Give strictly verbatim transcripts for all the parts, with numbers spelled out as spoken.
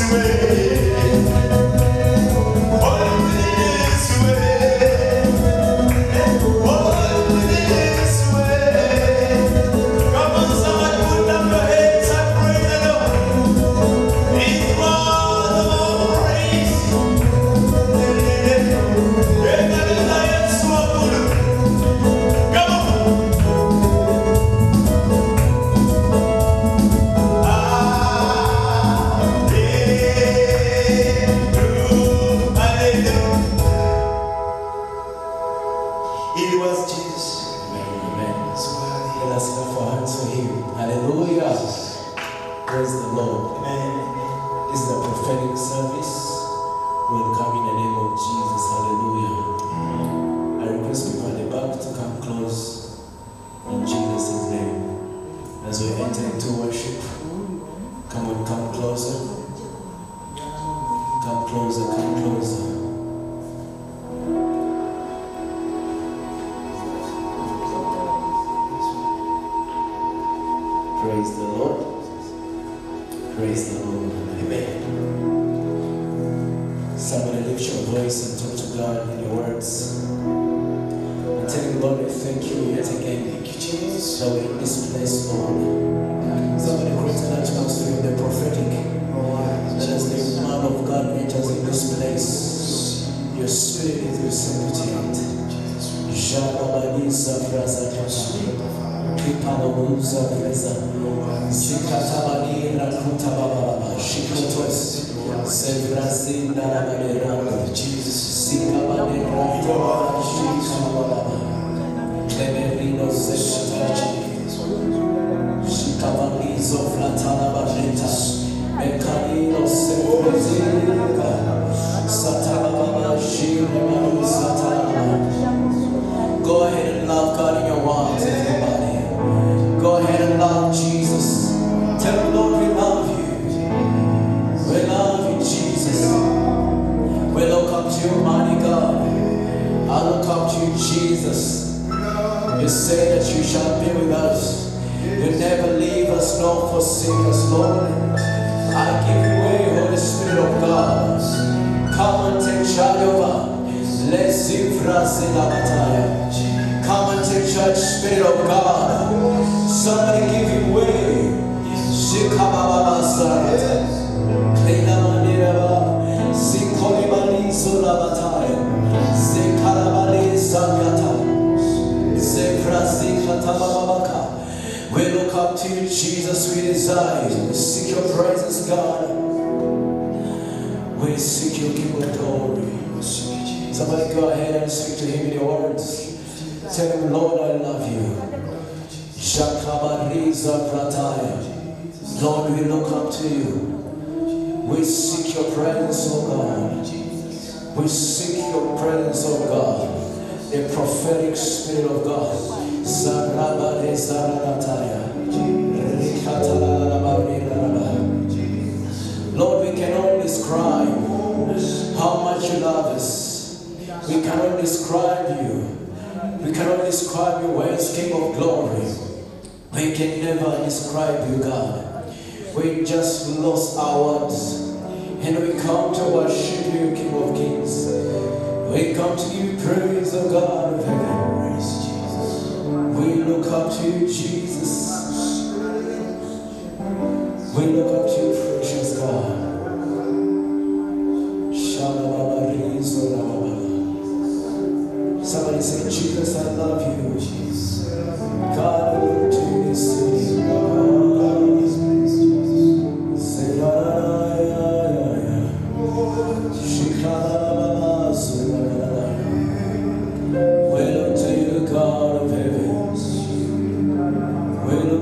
We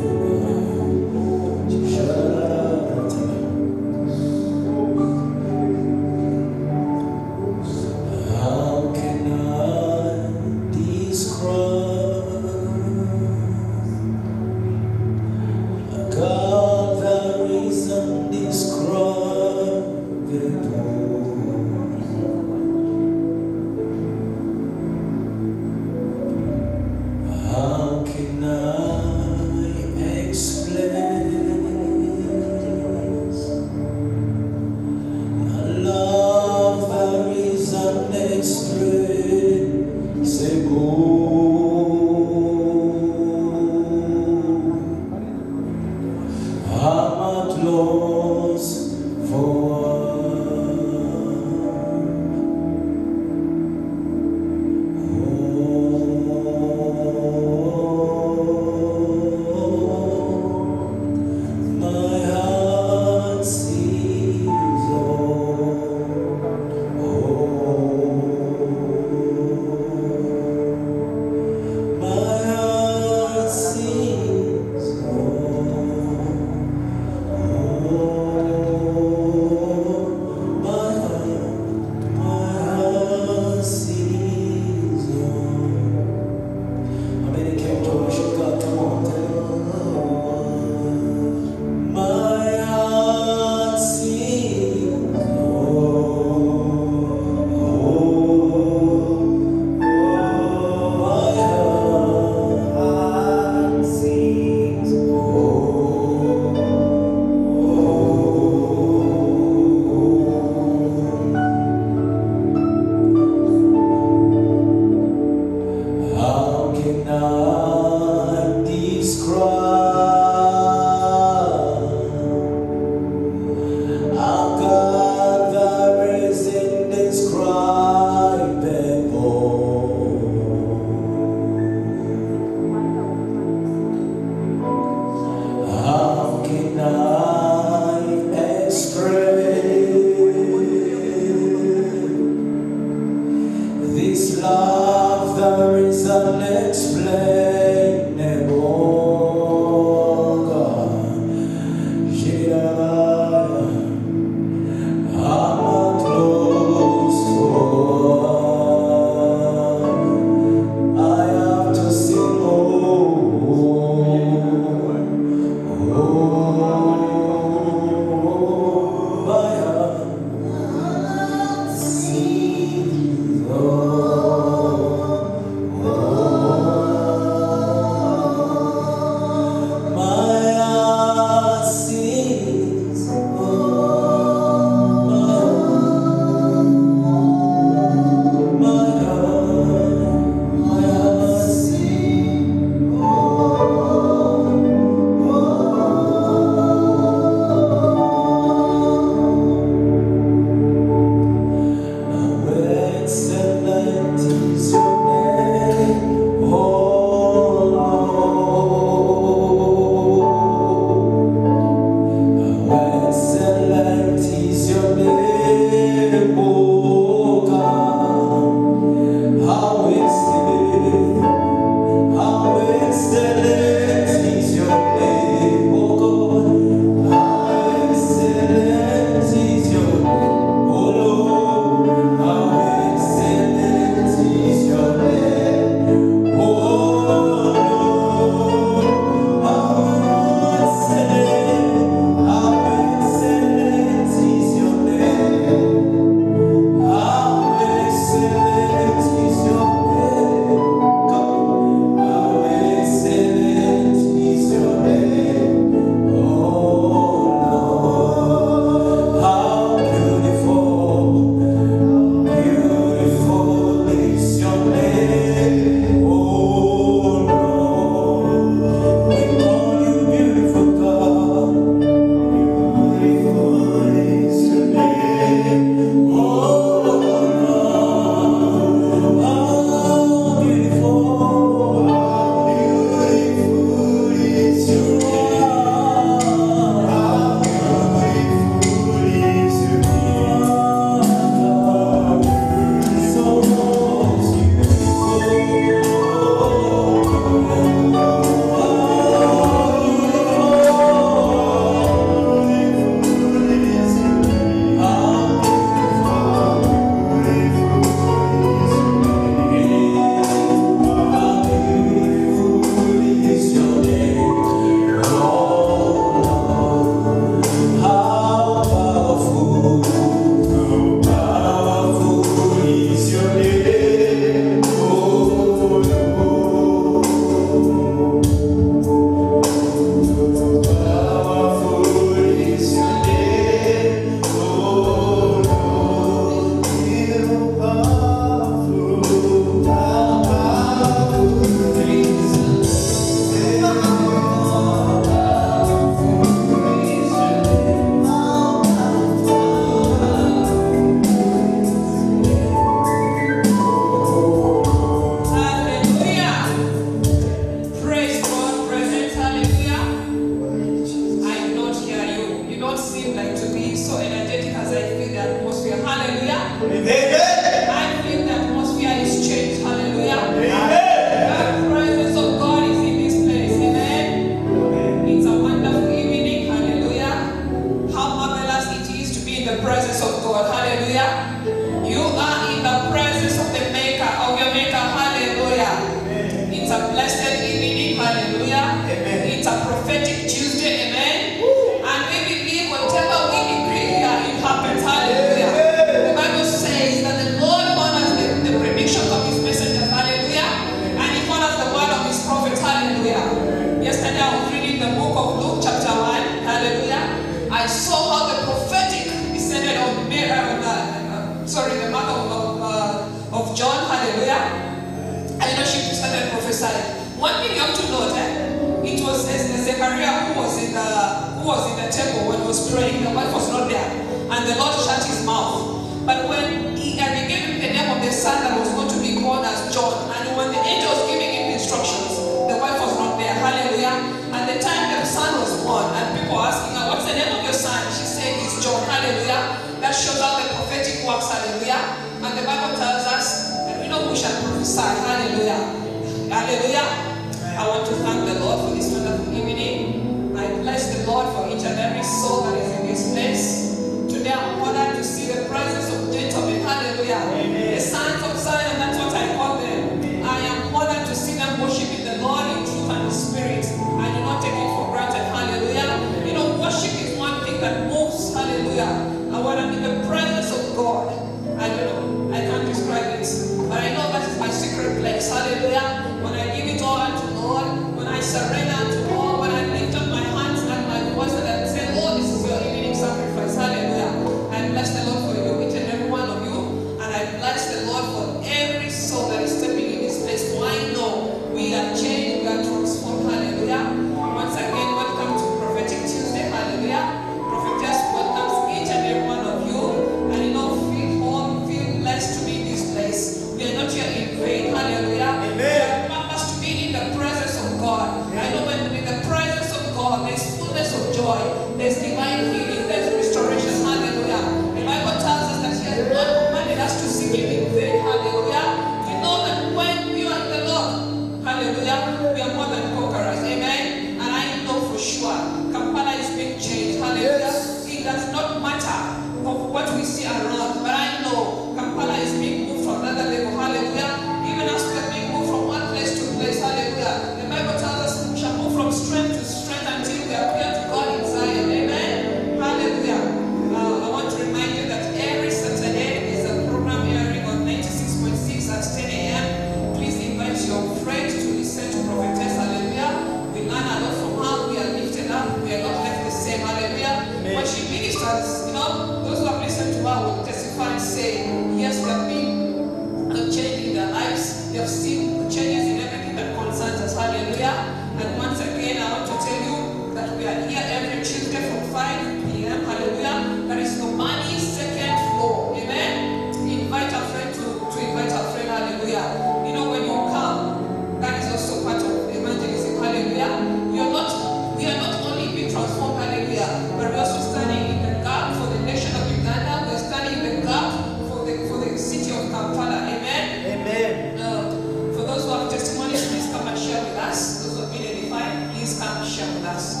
the, who was in the temple when he was praying. The wife was not there. And the Lord shut his mouth. But when he, and he gave him the name of the son that was going to be called as John. And when the angel was giving him instructions, the wife was not there. Hallelujah. And the time the son was born, and people were asking her, what's the name of your son? She said, it's John. Hallelujah. That shows out the prophetic works. Hallelujah. And the Bible tells us that we know who shall prophesy. Hallelujah. Hallelujah. I want to thank the Lord for this wonderful evening. I bless the Lord for each and every soul that is in this place. Today I'm honored to see the presence of gentlemen. Hallelujah. Amen. The sons of Zion, that's what I call them. Amen. I am honored to see them worshiping the Lord in truth and in spirit. I do not take it for granted. Hallelujah. You know, worship is one thing that moves. Hallelujah. And when I'm in the presence of God, I don't know, I can't describe it. But I know that is my secret place. Hallelujah. When I give it all unto Lord, when I surrender unto all, when I lift up my hands and my voice and I say, Lord, this is your evening sacrifice. Hallelujah. I bless the Lord for you, each and every one of you. And I bless the Lord for every soul that is stepping in this place. For I know we are changed, we are transformed. Hallelujah. Once again, welcome to Prophetic Tuesday. Hallelujah. Prophetess welcomes each and every one of you. And you know, feel home, feel blessed to be in this place. We are not here in vain. Hallelujah. Amen. To be in the presence of God. I know when in the presence of God, there's fullness of joy, there's divine healing, there's restoration. Hallelujah. The Bible tells us that He has not commanded us to seek Him in vain. Hallelujah. We know that when we are in the Lord, hallelujah, we are more than conquerors. Amen. And I know for sure Kampala is being changed. Hallelujah. Yes. It does not matter of what we see around, but I know Kampala is being moved from another level. Hallelujah. Even as we are being moved from one place to place. Hallelujah. The Bible tells us we shall move from strength to strength until we appear to God in Zion. Amen. Hallelujah. Uh, I want to remind you that every Saturday is a program airing on ninety-six point six at ten a m Please invite your friends to listen to Prophetess. Hallelujah. We learn a lot from her. We are lifted up. We are not left the same. Hallelujah. Amen. When she ministers, you know, those who have listened to her will testify and say, yes, there have been a change in their lives. They have seen changes in everything that concerns us. Hallelujah. And once again, I want to tell you that we are here every Tuesday from five p m Hallelujah. That is Nomani's second floor. Amen. Invite a friend to, to invite a friend. Hallelujah. You know, when you come, that is also part of evangelism. Hallelujah. You're not, we are not only being transformed. Hallelujah. But we're also standing in the gap for the nation of Uganda. We're standing in the gap for the, for the city of Kampala. Amen. Amen. Uh, for those who have testimonies, please come and share with us. Those who have been edified, please come and share with us.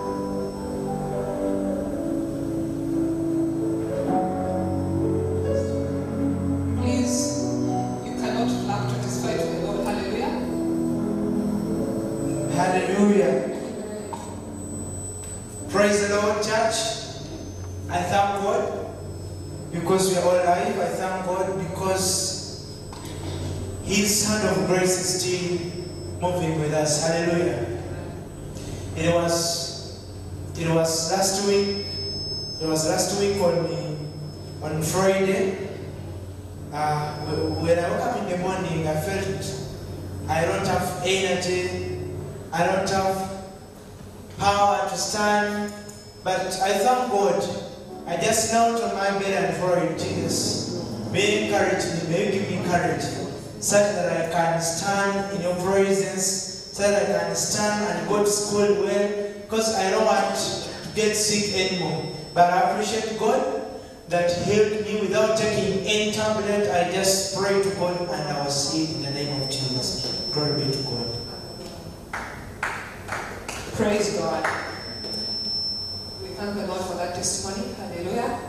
Please, you cannot lack to testify to the Lord. Hallelujah. Hallelujah. Praise the Lord, church. I thank God because we are all alive. I thank God because His hand of grace is still moving with us. Hallelujah. It was, it was last week. It was last week on on Friday. Uh, when I woke up in the morning, I felt I don't have energy. I don't have power to stand. But I thank God. I just knelt on my bed and prayed, Jesus, may you encourage me, may you give me courage, such that I can stand in your presence, so that I can stand and go to school well, because I don't want to get sick anymore. But I appreciate God that healed me without taking any tablet. I just prayed to God and I was healed in the name of Jesus. Glory be to God. Praise God. We thank the Lord for that testimony. Hallelujah.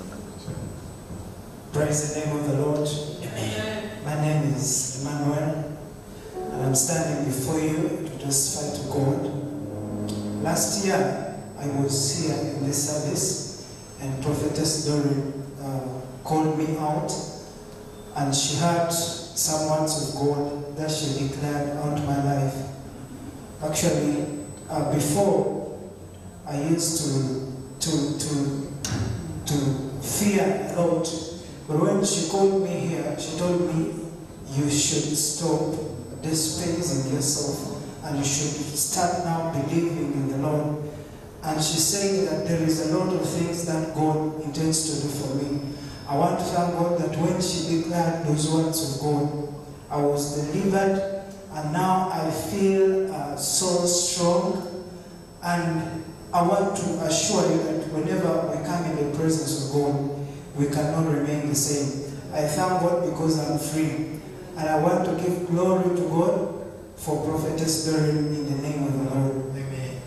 Praise the name of the Lord. Amen. My name is Emmanuel, and I'm standing before you to testify to God. Last year, I was here in this service, and Prophetess Doreen uh, called me out, and she had some words of God that she declared out my life. Actually, uh, before, I used to, to, to, to fear a lot. But when she called me here, she told me, you should stop despising yourself and you should start now believing in the Lord. And she's saying that there is a lot of things that God intends to do for me. I want to thank God that when she declared those words of God, I was delivered, and now I feel uh, so strong. And I want to assure you that whenever we come in the presence of God, we cannot remain the same. I thank God because I'm free. And I want to give glory to God for Prophetess Beryl in the name of the Lord. Amen.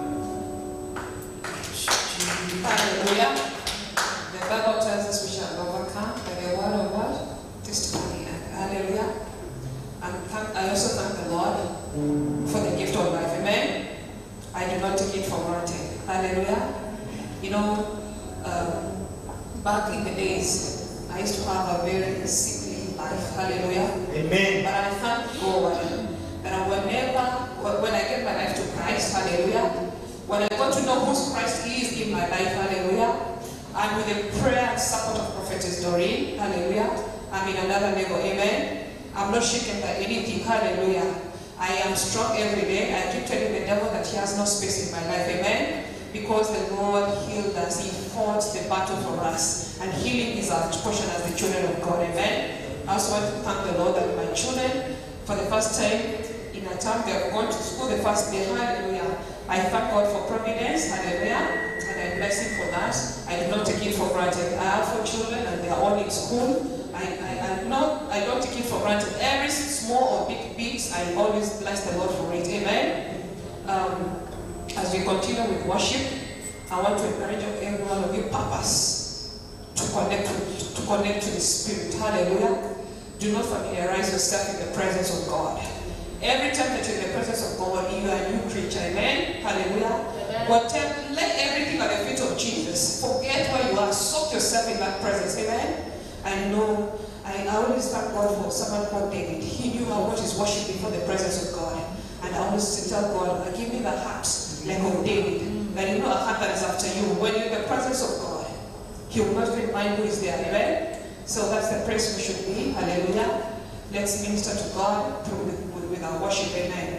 Hallelujah. The Bible tells us we shall overcome by the word of God, testimony. Hallelujah. And thank, I also thank the Lord for the gift of life. Amen. I do not take it for granted. Hallelujah. You know, um, back in the days, I used to have a very sickly life. Hallelujah. Amen. But I thank God that whenever, when I get my life to Christ, hallelujah, when I got to know who Christ is in my life, hallelujah, and with the prayer and support of Prophetess Doreen, hallelujah, I'm in another level. Amen. I'm not shaken by anything. Hallelujah. I am strong every day. I keep telling the devil that he has no space in my life. Amen. Because the Lord healed us. He fought the battle for us. And healing is our portion as the children of God. Amen. I also want to thank the Lord that my children, for the first time in a time, they have gone to school the first day. Hallelujah. I thank God for providence. Hallelujah. And I bless him for that. I do not take it for granted. I have four children and they are all in school. I, I, I, not, I don't take it for granted. Every small or big bit, I always bless the Lord for it. Amen. Um, as we continue with worship, I want to encourage every one of you purpose to connect to, to connect to the Spirit. Hallelujah. Do not familiarize yourself in the presence of God. Every time that you're in the presence of God, you are a new creature. Amen. Hallelujah. Amen. Whatever, let everything at the feet of Jesus. Forget where you are. Soak yourself in that presence. Amen. I know, I, I always thank God for someone called David. He knew how much is worship before the presence of God. And I always tell God, give me the heart like of David. That you know a heart that is after you. When you're in the presence of God, He will not remind who is there. Amen? So that's the place we should be. Hallelujah. Let's minister to God through with, with our worship. Amen.